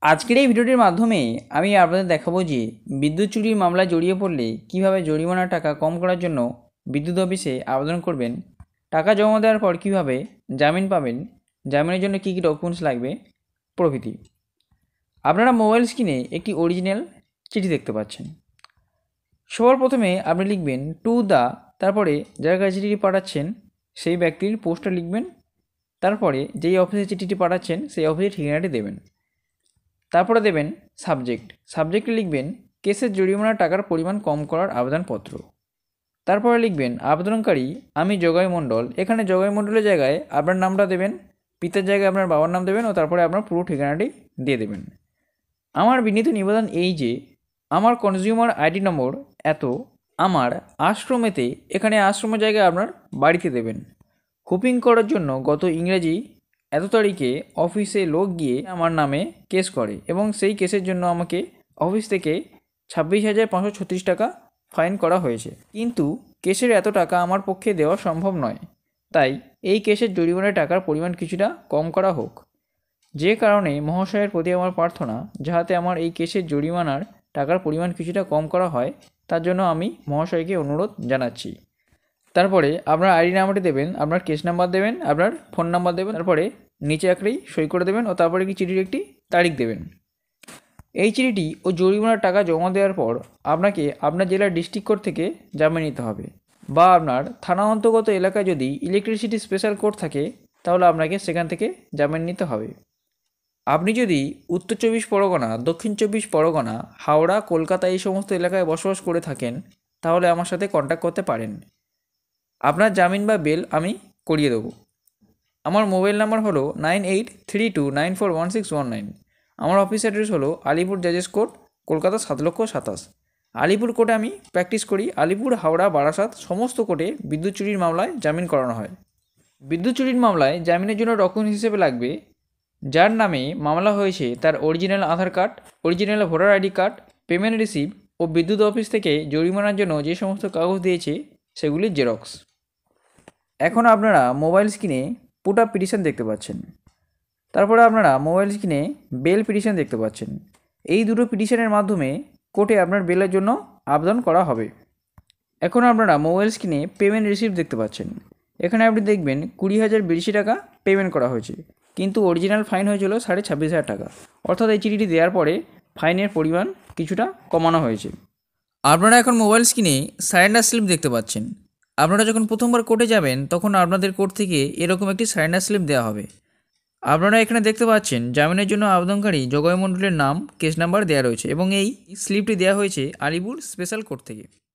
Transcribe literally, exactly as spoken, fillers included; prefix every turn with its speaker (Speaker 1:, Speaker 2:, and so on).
Speaker 1: আজকের এই ভিডিওটির মাধ্যমে আমি আপনাদের দেখাবো যে বিদ্যুৎ চুরির মামলায় জড়িয়ে পড়লে কিভাবে জরিমানার টাকা কম করার জন্য বিদ্যুৎ অফিসে আবেদন করবেন, টাকা জমা দেওয়ার পর কিভাবে জামিন পাবেন, জামিনের জন্য কী কী ডকুমেন্টস লাগবে প্রভৃতি। আপনারা মোবাইল স্ক্রিনে একটি অরিজিনাল চিঠি দেখতে পাচ্ছেন। সবার প্রথমে আপনি লিখবেন টু দ্য, তারপরে যার কাছে চিঠিটি পাঠাচ্ছেন সেই ব্যক্তির পোস্টটা লিখবেন, তারপরে যেই অফিসে চিঠিটি পাঠাচ্ছেন সেই অফিসের ঠিকানাটি দেবেন। তারপরে দেবেন সাবজেক্ট, সাবজেক্টে লিখবেন কেসের জরিমানার টাকার পরিমাণ কম করার আবেদনপত্র। তারপরে লিখবেন আবেদনকারী আমি জগাই মণ্ডল। এখানে জগাই মণ্ডলের জায়গায় আপনার নামটা দেবেন, পিতার জায়গায় আপনার বাবার নাম দেবেন ও তারপরে আপনার পুরো ঠিকানাটি দিয়ে দেবেন। আমার বিনীত নিবেদন এই যে আমার কনজিউমার আইডি নম্বর এত, আমার আশ্রমেতে, এখানে আশ্রমের জায়গায় আপনার বাড়িতে দেবেন। হোপিং করার জন্য গত ইংরেজি এত তারিখে অফিসে লোক গিয়ে আমার নামে কেস করে এবং সেই কেসের জন্য আমাকে অফিস থেকে ছাব্বিশ হাজার পাঁচশো ছত্রিশ টাকা ফাইন করা হয়েছে, কিন্তু কেসের এত টাকা আমার পক্ষে দেওয়া সম্ভব নয়, তাই এই কেসের জরিমানার টাকার পরিমাণ কিছুটা কম করা হোক। যে কারণে মহাশয়ের প্রতি আমার প্রার্থনা যাহাতে আমার এই কেসের জরিমানার টাকার পরিমাণ কিছুটা কম করা হয়, তার জন্য আমি মহাশয়কে অনুরোধ জানাচ্ছি। তারপরে আপনার আইডি নাম্বারটি দেবেন, আপনার কেস নাম্বার দেবেন, আপনার ফোন নাম্বার দেবেন, তারপরে নিচে একটি সই করে দেবেন ও তারপরে কি চিঠির একটি তারিখ দেবেন। এই চিঠিটি ও জরিমানার টাকা জমা দেওয়ার পর আপনাকে আপনার জেলার ডিস্ট্রিক্ট কোর্ট থেকে জামিন নিতে হবে, বা আপনার থানা অন্তর্গত এলাকায় যদি ইলেকট্রিসিটি স্পেশাল কোর্ট থাকে তাহলে আপনাকে সেখান থেকে জামিন নিতে হবে। আপনি যদি উত্তর চব্বিশ পরগনা, দক্ষিণ চব্বিশ পরগনা, হাওড়া, কলকাতা এই সমস্ত এলাকায় বসবাস করে থাকেন তাহলে আমার সাথে কন্ট্যাক্ট করতে পারেন। আপনার জামিন বা বেল আমি করিয়ে দেবো। আমার মোবাইল নাম্বার হলো nine eight three two nine four one six one nine. আমার অফিস অ্যাড্রেস হলো আলিপুর জাজেস কোর্ট, কলকাতা সাত লক্ষ সাতাশ। আলিপুর কোর্টে আমি প্র্যাকটিস করি। আলিপুর, হাওড়া, বারাসাত সমস্ত কোর্টে বিদ্যুৎ চুরির মামলায় জামিন করানো হয়। বিদ্যুৎ চুরির মামলায় জামিনের জন্য ডকুমেন্টস হিসেবে লাগবে যার নামে মামলা হয়েছে তার original Aadhaar card, original voter ID card, payment receipt ও বিদ্যুৎ অফিস থেকে জরিমানার জন্য যে সমস্ত কাগজ দিয়েছে সেগুলির জেরক্স। এখন আপনারা মোবাইল স্ক্রিনে পুট আপ পিটিশন দেখতে পাচ্ছেন, তারপরে আপনারা মোবাইল স্ক্রিনে বেল পিটিশন দেখতে পাচ্ছেন। এই দুটো পিটিশনের মাধ্যমে কোর্টে আপনার বেলের জন্য আবেদন করা হবে। এখন আপনারা মোবাইল স্ক্রিনে পেমেন্ট রিসিপ্ট দেখতে পাচ্ছেন। এখানে আপনি দেখবেন কুড়ি হাজার বিরাশি টাকা পেমেন্ট করা হয়েছে, কিন্তু অরিজিনাল ফাইন হয়েছিল সাড়ে ছাব্বিশ হাজার টাকা, অর্থাৎ এই চিঠিটি দেওয়ার পরে ফাইনের পরিমাণ কিছুটা কমানো হয়েছে। আপনারা এখন মোবাইল স্ক্রিনে সারেন্ডার স্লিপ দেখতে পাচ্ছেন। আপনারা যখন প্রথমবার কোর্টে যাবেন তখন আপনাদের কোর্ট থেকে এরকম একটি সারেন্ডার স্লিপ দেওয়া হবে। আপনারা এখানে দেখতে পাচ্ছেন জামিনের জন্য আবেদনকারী জগয় মণ্ডলের নাম, কেস নাম্বার দেওয়া রয়েছে এবং এই স্লিপটি দেওয়া হয়েছে আলিপুর স্পেশাল কোর্ট থেকে।